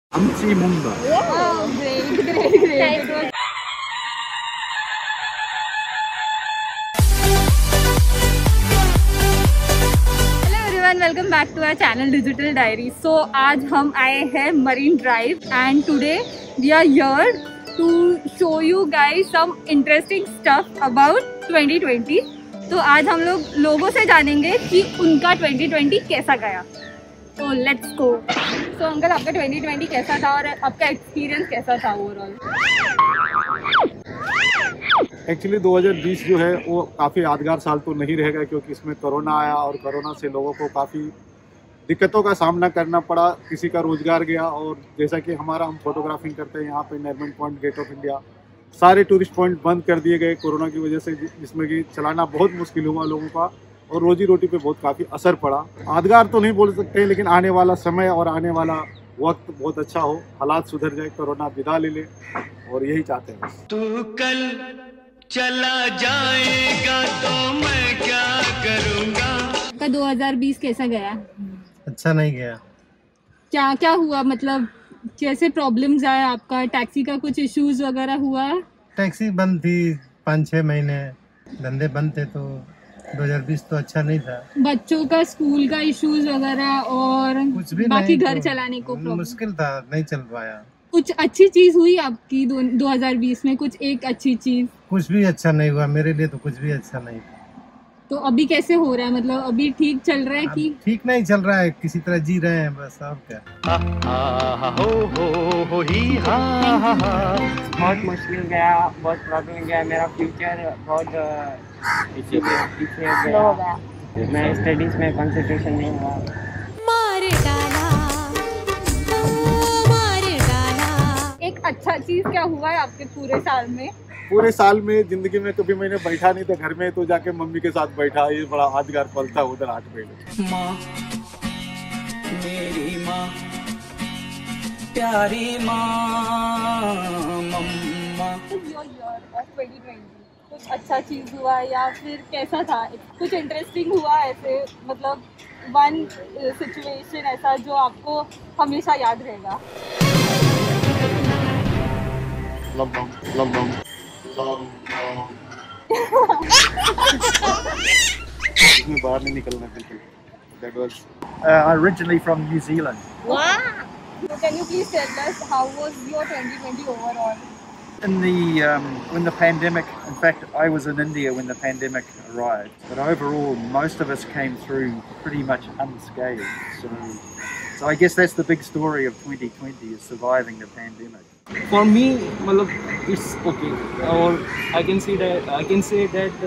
Amchi Munda. Oh, great. Hello everyone, welcome back to our channel digital diary. So आज हम आए हैं marine drive and today we are here to show you guys some interesting stuff about 2020। तो आज हम लोगों से जानेंगे कि उनका 2020 कैसा गया। तो लेट्स गो। तो अंकल, आपका 2020 कैसा था और आपका एक्सपीरियंस कैसा था ओवरऑल? एक्चुअली 2020 जो है वो काफ़ी यादगार साल तो नहीं रहेगा, क्योंकि इसमें कोरोना आया और कोरोना से लोगों को काफ़ी दिक्कतों का सामना करना पड़ा। किसी का रोजगार गया, और जैसा कि हम फोटोग्राफिंग करते हैं यहाँ पे Nariman point, gate of India, सारे टूरिस्ट पॉइंट बंद कर दिए गए कोरोना की वजह से, जिसमें कि चलाना बहुत मुश्किल हुआ लोगों का और रोजी रोटी पे बहुत काफ़ी असर पड़ा। यादगार तो नहीं बोल सकते, लेकिन आने वाला समय और आने वाला वक्त बहुत अच्छा हो, हालात सुधर जाए, कोरोना विदा ले ले, और यही चाहते हैं। तू कल चला जाएगा तो मैं क्या करूँगा। आपका 2020 कैसा गया? अच्छा नहीं गया। क्या क्या हुआ, मतलब कैसे प्रॉब्लम्स आए? आपका टैक्सी का कुछ इश्यूज वगैरह हुआ? टैक्सी बंद थी 5-6 महीने, धंधे बंद थे, तो 2020 तो अच्छा नहीं था। बच्चों का स्कूल का इश्यूज वगैरह और कुछ भी बाकी नहीं, घर तो चलाने को प्रॉब्लम? मुश्किल था, नहीं चल पाया। कुछ अच्छी चीज हुई आपकी 2020 में? कुछ एक अच्छी चीज? कुछ भी अच्छा नहीं हुआ मेरे लिए, तो कुछ भी अच्छा नहीं था। तो अभी कैसे हो रहा है, मतलब अभी ठीक चल रहा है अब कि? ठीक नहीं चल रहा है, किसी तरह जी रहे हैं बस, और क्या। बहुत मुश्किल गया, बहुत प्रॉब्लम गया। मेरा फ्यूचर बहुत पीछे गया। मैं स्टडीज में कंसंट्रेशन नहीं हुआ। एक अच्छा चीज क्या हुआ है आपके पूरे साल में? पूरे साल में जिंदगी में कभी मैंने बैठा नहीं था घर में, तो जाके मम्मी के साथ बैठा, ये बड़ा यादगार पल था उधर 8 महीने। माँ, मेरी माँ, प्यारी माँ, मम्मा। योर ईयर ऑफ 2020 कुछ अच्छा चीज हुआ या फिर कैसा था? कुछ इंटरेस्टिंग हुआ ऐसे, मतलब वन सिचुएशन ऐसा जो आपको हमेशा याद रहेगा? लॉकडाउन इसमें बाहर नहीं निकलना बिल्कुल। That was originally from New Zealand. Wow! So can you please tell us how was your 2020 overall? When the pandemic, in fact, I was in India when the pandemic arrived. But overall, most of us came through pretty much unscathed. So I guess that's the big story of 2020 is surviving the pandemic. For me, मतलब it's okay, और I can say that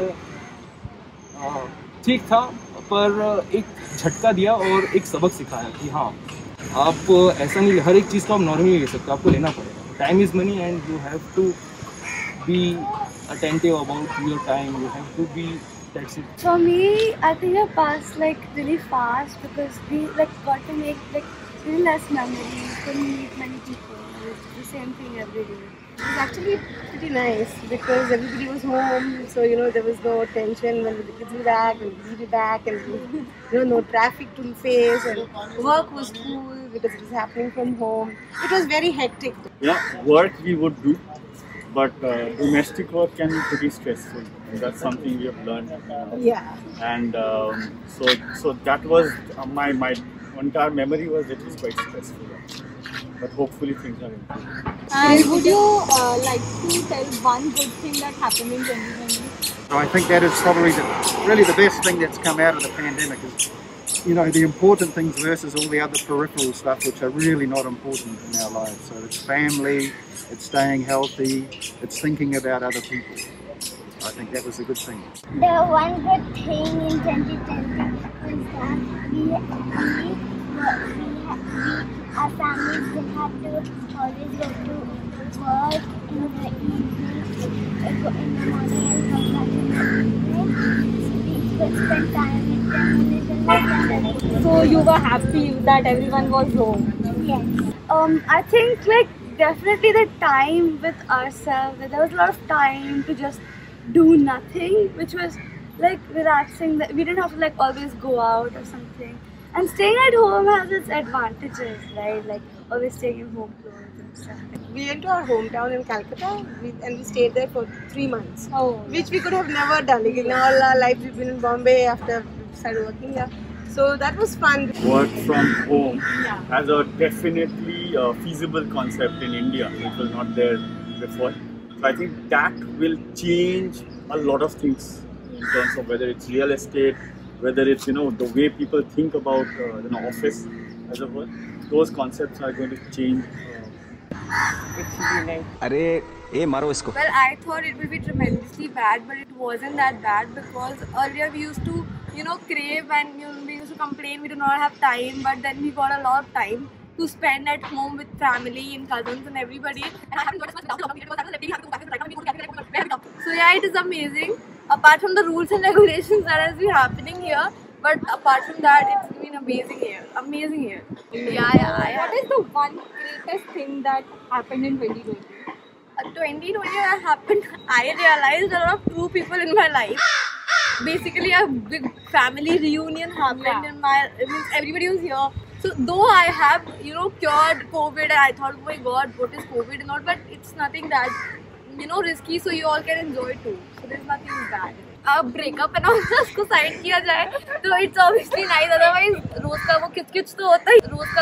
ठीक था, पर एक झटका दिया और एक सबक सिखाया कि हाँ, आप ऐसा नहीं, हर एक चीज़ को आप नॉर्मली ले सकते, आपको लेना पड़ेगा। Time is money and you have to be attentive about your time. You have to be, that's it. For me, I think I passed like really fast because we like got to make like really less memories, couldn't meet many people. It was the same thing every day. It was actually pretty nice because everybody was home, so there was no tension when the kids were back, when we be back, and no traffic to face, and work was cool because it was happening from home. It was very hectic. Yeah, work we would do, but domestic work can be pretty stressful. That's something we have learned. Yeah. And so that was my entire memory was it was quite stressful. But hopefully things are improving. And would you like to tell one good thing that happened in 2020? So I think that is probably really the best thing that's come out of the pandemic is, the important things versus all the other peripheral stuff which are really not important in our lives. So it's family, it's staying healthy, it's thinking about other people. I think that was a good thing. The one good thing in 2020 was that our families didn't have to always go to work in the evening, go in the morning and come back in the evening. We could spend time with them a little bit. So you were happy that everyone was home? Yes. I think like definitely the time with ourselves. There was a lot of time to just do nothing, which was like relaxing. We didn't have to like always go out or something. And staying at home has its advantages, right? Like always taking home clothes and stuff. We went to our hometown in Calcutta and we stayed there for 3 months, which we could have never done. Like, in all our lives, we've been in Bombay after we started working here. So that was fun. Work from home as a definitely feasible concept in India, which was not there before. So I think that will change a lot of things in terms of whether it's real estate, whether it's the way people think about office as a whole. Those concepts are going to change. अरे ए मारो इसको. Well, I thought it would be tremendously bad, but it wasn't that bad because earlier we used to, crave and we used to complain we do not have time, but then we got a lot of time to spend at home with family and cousins and everybody. And I haven't got as much so yeah, it is amazing. Apart from the rules and regulations that has been happening here, but apart from that, it's been amazing here. Amazing here. Yeah. What is the one greatest thing that happened in 2020? 2020 happened. I realized a lot of true people in my life. Basically, a big family reunion happened in my. It means everybody was here. So though I have cured COVID, and I thought, oh my God, what is COVID and all, but it's nothing that risky. So you all can enjoy too. So there's nothing bad. अब breakup है ना उसको side किया जाए तो it's obviously nice, otherwise रोज का वो किच तो होता ही,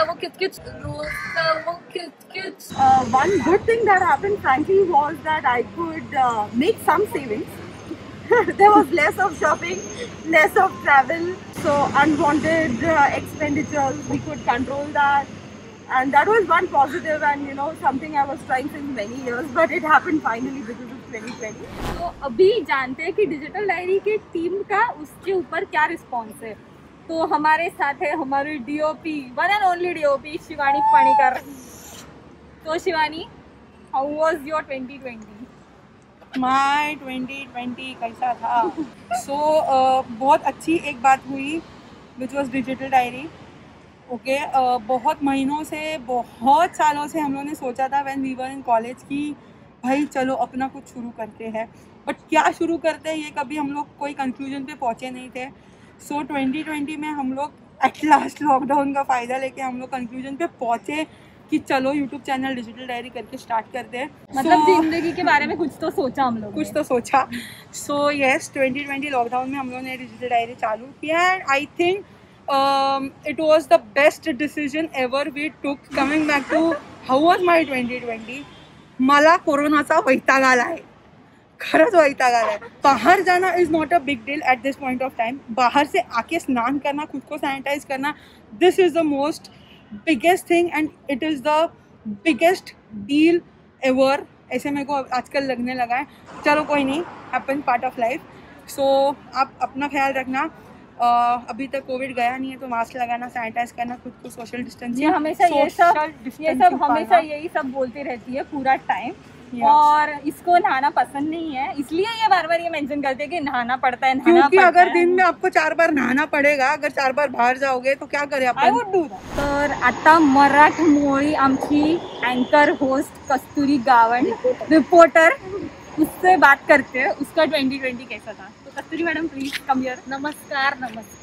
one good thing that happened frankly was that I could make some savings. There was less of shopping, less of travel, so unwanted expenditures, we could control that, and that was one positive and something I was trying since many years, but it happened finally because of 2020. तो अभी जानते हैं कि digital diary के team का उसके ऊपर क्या रिस्पॉन्स है. तो हमारे साथ है हमारे DOP, one and only DOP Shivani Panikar. तो Shivani, how was your 2020? My 2020 कैसा था? बहुत अच्छी एक बात हुई which was digital diary. Okay, बहुत महीनों से, बहुत सालों से हम लोगों ने सोचा था when we were in college कि भाई चलो अपना कुछ शुरू करते हैं, बट क्या शुरू करते हैं ये कभी हम लोग कोई कंक्लूजन पे पहुँचे नहीं थे. सो 2020 में हम लोग एट लास्ट लॉकडाउन का फ़ायदा लेके हम लोग कंक्लूजन पे पहुँचे कि चलो यूट्यूब चैनल डिजिटल डायरी करके स्टार्ट करते हैं. मतलब जिंदगी के बारे में कुछ तो सोचा हम लोग, कुछ तो सोचा. सो येस, 2020 लॉकडाउन में हम लोगों ने डिजिटल डायरी चालू किया and I think it was the best decision ever we took. Coming back to how was my 2020, मला कोरोनाचा वैताग आलाय, खरंच वैताग आलाय. बाहर जाना is not a big deal at this point of time. बाहर से आके स्नान करना, खुद को सैनिटाइज करना, this is the most biggest thing and it is the biggest deal ever. ऐसे मेरे को आजकल लगने लगा है. चलो कोई नहीं, happen, part of life. So आप अपना ख्याल रखना. अभी तक कोविड गया नहीं है तो मास्क लगाना, सैनिटाइज करना, खुद को सोशल डिस्टेंसिंग, ये हमेशा ये सब हमेशा यही सब बोलती रहती है पूरा टाइम. और इसको नहाना पसंद नहीं है, इसलिए ये बार बार ये मेंशन करते हैं कि नहाना पड़ता है, नहाना क्योंकि अगर दिन में आपको 4 बार नहाना पडेगा, अगर 4 बार बाहेर जाओगे तो क्या करें आपण. I would do that. तर आता मराठमोळी आमची अँकर होस्ट कस्तुरी गावंड रिपोर्टर उससे बात करते हैं. उसका 2020 कैसा था? तो Kasturi madam please come here. नमस्कार.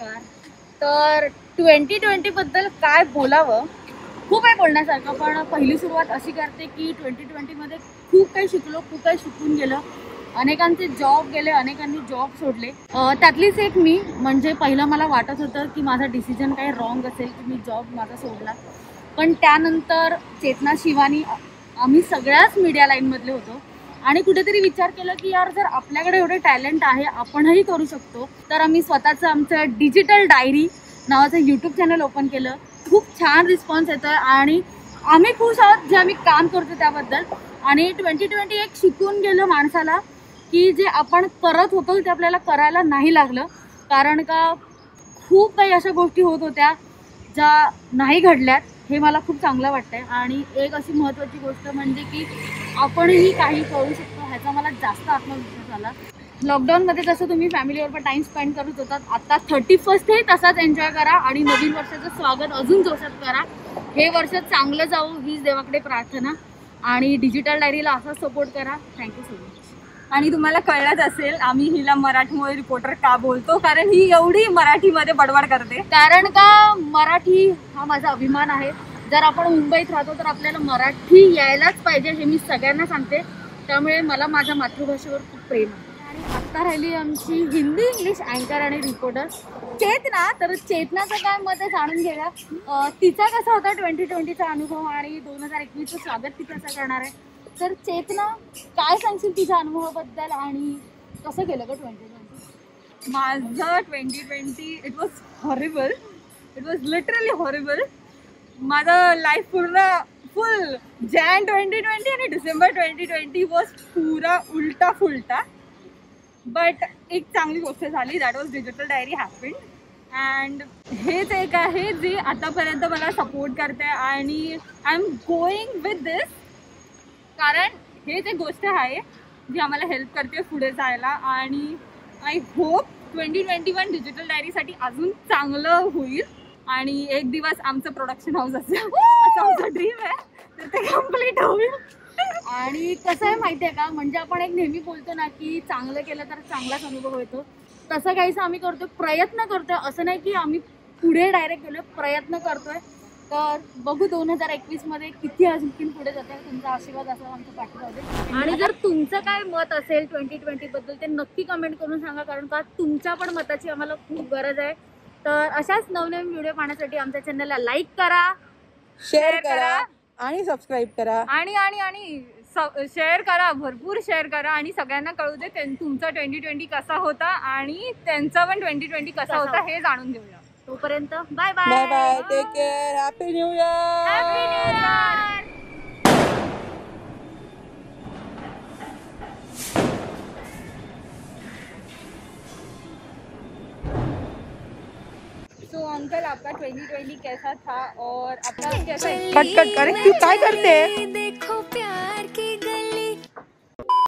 तर 2020 बद्दल काय बोलावं, खूप आहे बोलण्यासारखं, पण पहिली सुरुवात अशी करते की 2020मध्ये खूप काही शिकलो, खूप काही शिकून गेलं. अनेकांचे जॉब गेले, अनेकांनी जॉब सोडले, त्यातलीच एक मी. म्हणजे पहिलं मला वाटत होतं की माझा डिसिजन काही रॉंग असेल की मी जॉब माझा सोडला, पण त्यानंतर चेतना, शिवानी, आम्ही सगळ्याच मीडिया लाईनमधले होतो आणि कुठेतरी विचार केला की यार जर आपल्याकडे एवढे टॅलेंट आहे, आपणही करू शकतो. तर आम्ही स्वतःचं आमचं डिजिटल डायरी नावाचं यूट्यूब चॅनल ओपन केलं. खूप छान रिस्पॉन्स येतो आहे आणि आम्ही खुश आहोत जे आम्ही काम करतो त्याबद्दल. आणि 2020 एक शिकून गेलं माणसाला की जे आपण करत होतो ते आपल्याला करायला नाही लागलं, कारण का खूप काही अशा गोष्टी होत होत्या ज्या नाही घडल्यात. हे मला खूप चांगलं वाटतंय. आणि एक अशी महत्त्वाची गोष्ट म्हणजे की आपणही काही करू शकतो, ह्याचा मला जास्त आत्मविश्वास आला. लॉकडाऊनमध्ये जसं तुम्ही फॅमिलीबरोबर टाईम स्पेंड करत होतात, आता 31st तसाच एन्जॉय करा आणि नवीन वर्षाचं स्वागत अजून जोशात करा. हे वर्ष चांगलं जाऊ हीच देवाकडे प्रार्थना आणि डिजिटल डायरीला असाच सपोर्ट करा. Thank you so much. आणि तुम्हाला कळलंच असेल आम्ही हिला मराठमोळी रिपोर्टर का बोलतो, कारण ही एवढी मराठीमध्ये बडबड करते. कारण का मराठी हा माझा अभिमान आहे जर आपण मुंबईत राहतो तर आपल्याला मराठी यायलाच पाहिजे, हे मी सगळ्यांना सांगते. त्यामुळे मला माझ्या मातृभाषेवर खूप प्रेम आहे. आणि आत्ता राहिली आमची हिंदी इंग्लिश अँकर आणि रिपोर्टर चेतना. तर चेतनाचं काय मत आहे जाणून घेऊया. तिचा कसा होता 2020चा अनुभव आणि 2021चं स्वागत ती कसं करणार आहे. तर चेतना, काय सांगशील तुझ्या अनुभवाबद्दल आणि कसं केलं ग 2020? माझं 2020 it was horrible. It was literally horrible. माझं लाईफ पूर्ण फुल जॅन 2020 आणि डिसेंबर 2020 वॉज पुरा उलटा फुलटा. बट एक चांगली गोष्ट झाली, that was digital diary happened. And हेच एक आहे जे आतापर्यंत मला सपोर्ट करते आणि I am going with this. कारण हेच एक गोष्ट आहे जी आम्हाला हेल्प करते पुढे जायला. आणि आय होप 2021 डिजिटल डायरीसाठी अजून चांगलं होईल आणि एक दिवस आमचं प्रोडक्शन हाऊस असेल असं आमचं ड्रीम आहे, तर ते कम्प्लीट होईल. आणि कसं आहे माहिती आहे का, म्हणजे आपण एक नेहमी बोलतो ना की चांगलं केलं तर चांगलाच अनुभव येतो. तसं काहीच आम्ही करतोय, प्रयत्न करतोय. असं नाही की आम्ही पुढे डायरेक्ट गेलोय, प्रयत्न करतोय. तर बघू 2021मध्ये किती अजून पुढे जाते. तुमचा आशीर्वाद असा आमच्या पाठीवर. आणि जर तुमचं काय मत असेल 2020 बद्दल ते नक्की कमेंट करून सांगा, कारण का तुमच्या पण मताची आम्हाला खूप गरज आहे. तर अशाच नवनवीन व्हिडिओ पाहण्यासाठी आमच्या चॅनलला लाईक करा, शेअर करा आणि सबस्क्राईब करा आणि आणि आणि शेअर करा, भरपूर शेअर करा आणि सगळ्यांना कळू दे तुमचा 2020 कसा होता आणि त्यांचा पण 2020 कसा होता हे जाणून घेऊया. तोपर्यंत bye bye. Bye bye, take care, happy new year. Happy new year. तो अंकल आपका 2020 कैसा था और आपका कैसा कट कट करे, तू काय करते? देखो प्यार